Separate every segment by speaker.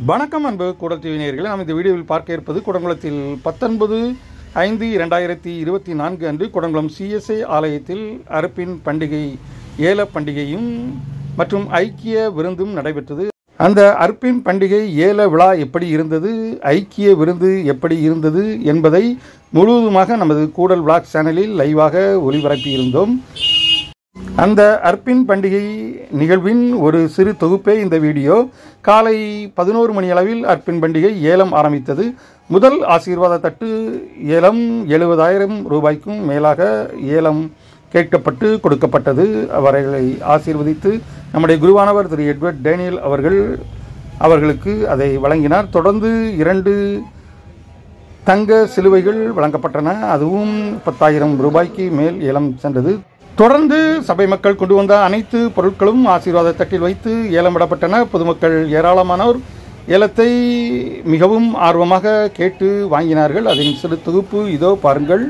Speaker 1: வணக்கம் அன்பு கூடல் டிவி நேயர்களே, நாம் இந்த வீடியோவில் பார்க்க இருப்பது குடங்குளத்தில் 19/5/2024 அன்று குடங்குளம் சிஎஸ்ஐ ஆலயத்தில் அறுப்பின் பண்டிகை ஏல பண்டிகையும் மற்றும் ஐக்கிய விருந்தும் நடைபெற்றது. அந்த அறுப்பின் பண்டிகை ஏல விழா எப்படி இருந்தது, ஐக்கிய விருந்து எப்படி இருந்தது என்பதை முழுவதுமாக நமது கூடல் விளாக் சேனலில் லைவாக ஒளிபரப்பியிருந்தோம். அந்த அர்ப்பின் பண்டிகை நிகழ்வின் ஒரு சிறு தொகுப்பே இந்த வீடியோ. காலை 11 மணி அளவில் அர்ப்பின் பண்டிகை ஏலம் ஆரம்பித்தது. முதல் ஆசீர்வாத தட்டு ஏலம் 70,000 ரூபாய்க்கும் மேலாக ஏலம் கேட்கப்பட்டு கொடுக்கப்பட்டது. அவர்களை ஆசீர்வதித்து நம்முடைய குருவானவர் திரு எட்வர்ட் டேனியல் அவர்களுக்கு அதை வழங்கினார். தொடர்ந்து 2 தங்க சிலுவைகள் வழங்கப்பட்டன. அதுவும் 10,000 ரூபாய்க்கு மேல் ஏலம் சென்றது. தொடர்ந்து சபை மக்கள் கொண்டு வந்த அனைத்து பொருட்களும் ஆசீர்வாத தட்டில் வைத்து ஏலமிடப்பட்டன. பொதுமக்கள் ஏராளமானோர் ஏலத்தை மிகவும் ஆர்வமாக கேட்டு வாங்கினார்கள். அதன் சிறு தொகுப்பு இதோ பாருங்கள்.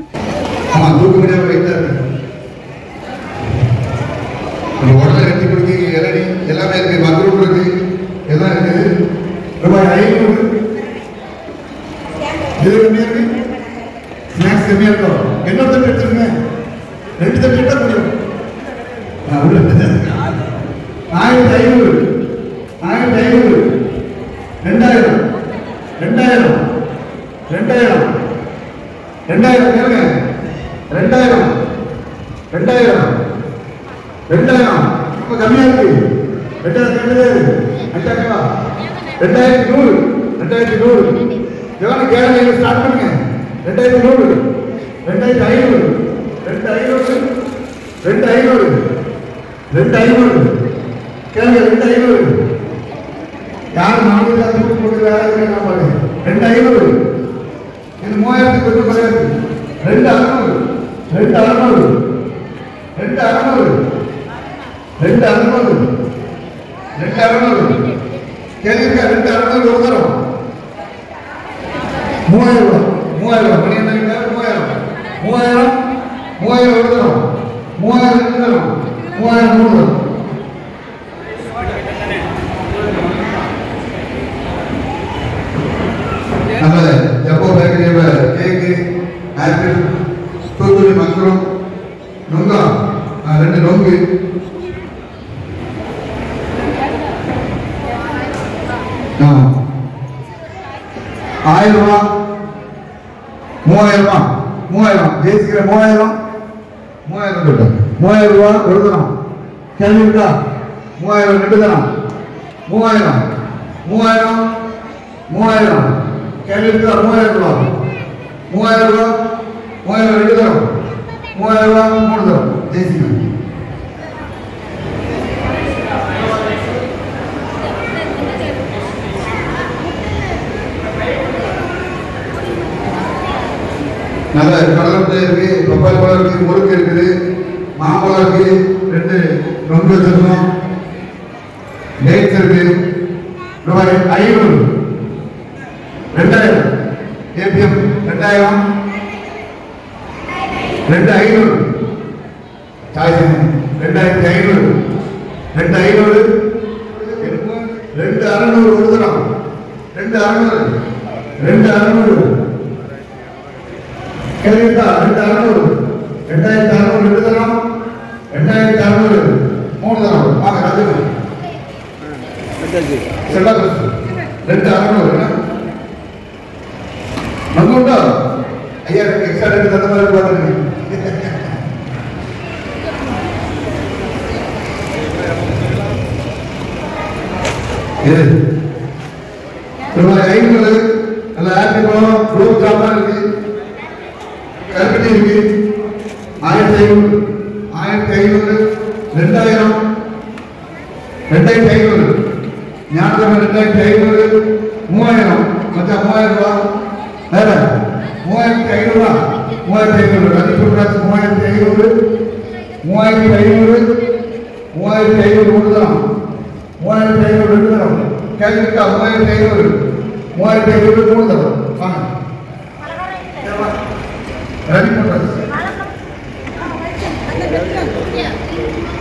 Speaker 2: ரெண்டு தட்டு முடியும். 1500 1500 2000 2000 2000 2000 2000 2000 2000 2000 ரொம்ப கம்மியா இருக்கு. 2000 2100 எவ்வளவு கேளுங்க, ஸ்டார்ட் பண்ணுங்க. 2100 2500 கேளுங்க. 2500 யார் 400 போட்டு வேலை 2500 இது 3000 கொஞ்சம் குறையாது. 2600 கேளுங்க. 2600 ஒரு தரம் 3000 மணி என்ன 3000 ஒரு தரம் 3000 2 தரம் 3000 3 தரம். நம்ம ஜப்போ பேக்கரியில கேக்கு ஆப்பிள் தூத்துக்குடி மக்ரோன் நொங்கா 2 நொங்கு ₹1000 3000 தேசிக்கிற 3000 ஒரு தரம் கேள்வி இருக்கா? 3000 2 தரம் 3000 கேள்வி இருக்கா? 3000 2 தரம் 3000 3 தரம் தேசிக்கிற. நல்ல கடலை இருக்கு, பப்பாளி பழம் இருக்கு, முறுக்கு இருக்குது, மாம்பழம் இருக்கு, 2 நொங்கு வச்சிருக்கோம், டேட்ஸ் இருக்கு. ரூபாய் 500 2000 ஏபிஎம் 2000 2500 சாய்ஸ் 2500 2600 ஒரு தரம் 2600 கேளுங்க. 2600 2 தரம் 2600 3 தரம் வாங்க. அது செல்லா 2600 நம்புண்டா ஐயா எக்ஸ்ட்ரா 2 தந்த மாதிரி பாத்துங்க. ரூபாய் 500 நல்ல ஆப்பிள் பழம் குலோப் ஜாமுன் இருக்கு, கருப்பட்டி இருக்கு. 1500 2000 ஞாபகம் 2500 3000 மொத்தம் 3000 ரூபாய் வேற 3500 ரூபாய் 3500 ரதிபுராஜ் 3500 ஒரு தரம் 3500 2 தரம் கேள்விக்கா 3500 3 தரம் வாங்க. ரதிபுராஜ்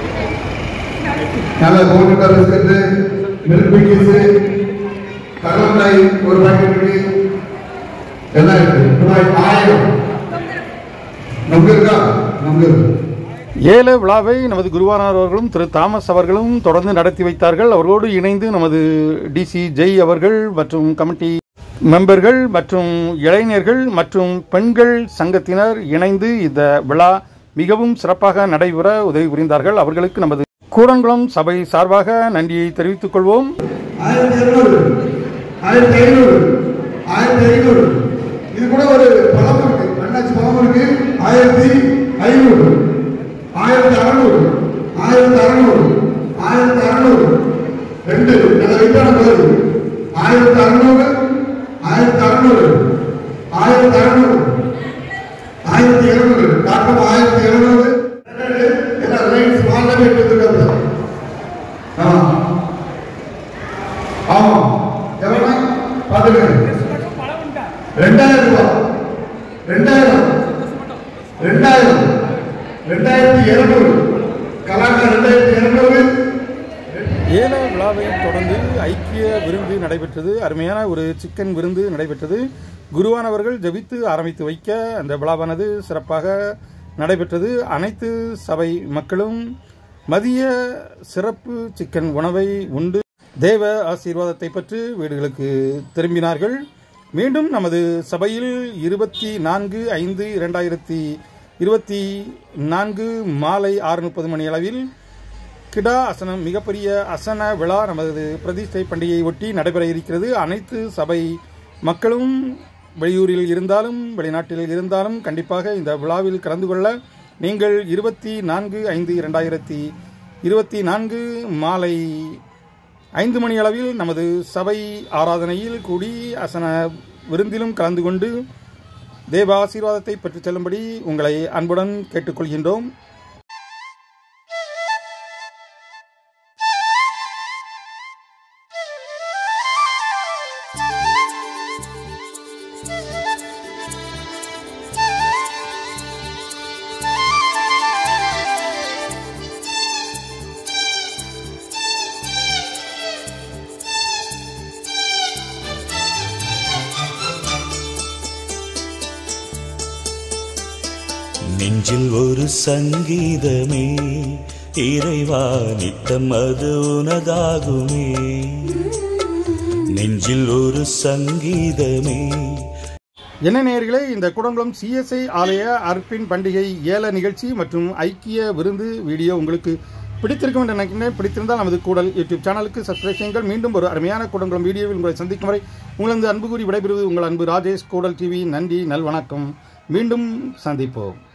Speaker 2: நல்ல போட்டு பிஸ்கட் மில்க் பிக்கிஸ் கடலை மிட்டாய் ஒரு பாக்கெட்டுக்கு என்ன இருக்கு? ரூபாய் 1000. நமக்கு இருக்கா? நமக்கு இருக்கு.
Speaker 1: ஏல விழாவை நமது குருவானார் அவர்களும் திரு தாமஸ் அவர்களும் தொடர்ந்து நடத்தி வைத்தார்கள். அவர்களோடு இணைந்து நமது டிசி ஜெய் அவர்கள் மற்றும் கமிட்டி மெம்பர்கள் மற்றும் இளைஞர்கள் மற்றும் பெண்கள் சங்கத்தினர் இணைந்து இந்த விழா மிகவும் சிறப்பாக நடைபெற உதவி புரிந்தார்கள். அவர்களுக்கு நமது கூடங்குளம் சபை சார்பாக நன்றியை தெரிவித்துக் கொள்வோம்.
Speaker 2: 1200, 1500, 1500. இது கூட ஒரு பழம் இருக்கு, அண்ணாச்சி பழம் இருக்கு. 1500, 1600, 1600, 1600. ரெண்டு நல்ல வெயிட்டான பதில். 1600, 1600, 1600, 1200. டாக்டர் 1200. எல்லாம் லைன்ஸ் வாங்கவே எடுத்துருக்காங்க. ஆமா எவ்வளவு பாத்துங்க. 2000 ரூபாய், 2000, 2000, 2200. கலாக்கா 2200.
Speaker 1: ஏல விழாவை தொடர்ந்து ஐக்கிய விருந்து நடைபெற்றது. அருமையான ஒரு சிக்கன் விருந்து நடைபெற்றது. குருவானவர்கள் ஜபித்து ஆரம்பித்து வைக்க அந்த விழாவானது சிறப்பாக நடைபெற்றது. அனைத்து சபை மக்களும் மதிய சிறப்பு சிக்கன் உணவை உண்டு தேவ ஆசீர்வாதத்தை பெற்று வீடுகளுக்கு திரும்பினார்கள். மீண்டும் நமது சபையில் 24/5/2024 மாலை 6:30 மணி அளவில் கிடா அசனம் மிகப்பெரிய அசன விழா நமது பிரதிஷ்டை பண்டிகையை ஒட்டி நடைபெற இருக்கிறது. அனைத்து சபை மக்களும் வெளியூரில் இருந்தாலும் வெளிநாட்டில் இருந்தாலும் கண்டிப்பாக இந்த விழாவில் கலந்து கொள்ள நீங்கள் 24/5/2024 மாலை 5 மணி அளவில் நமது சபை ஆராதனையில் கூடி அசன விருந்திலும் கலந்து கொண்டு தேவ ஆசீர்வாதத்தை பெற்றுச் செல்லும்படி உங்களை அன்புடன் கேட்டுக்கொள்கின்றோம்.
Speaker 3: நெஞ்சில் ஒரு சங்கீதமே இறைவா நித்தம் அது உனதாகுமே. நெஞ்சில் ஒரு சங்கீதமே.
Speaker 1: என்ன நேயர்களே, இந்த கூடங்குளம் சிஎஸ்ஐ ஆலய அர்ப்பின் பண்டிகை ஏல நிகழ்ச்சி மற்றும் ஐக்கிய விருந்து வீடியோ உங்களுக்கு பிடித்திருக்கும் என்று நினைக்கிறேன். பிடித்திருந்தால் நமது கூடல் யூடியூப் சேனலுக்கு சப்ஸ்கிரைப் செய்யுங்கள். மீண்டும் ஒரு அருமையான கூடங்குளம் வீடியோவில் உங்களை சந்திக்கும் வரை உங்களது அன்பு கூறி விடைபெறுவது உங்கள் அன்பு ராஜேஷ். கூடல் டிவி. நன்றி, நல்வணக்கம். மீண்டும் சந்திப்போம்.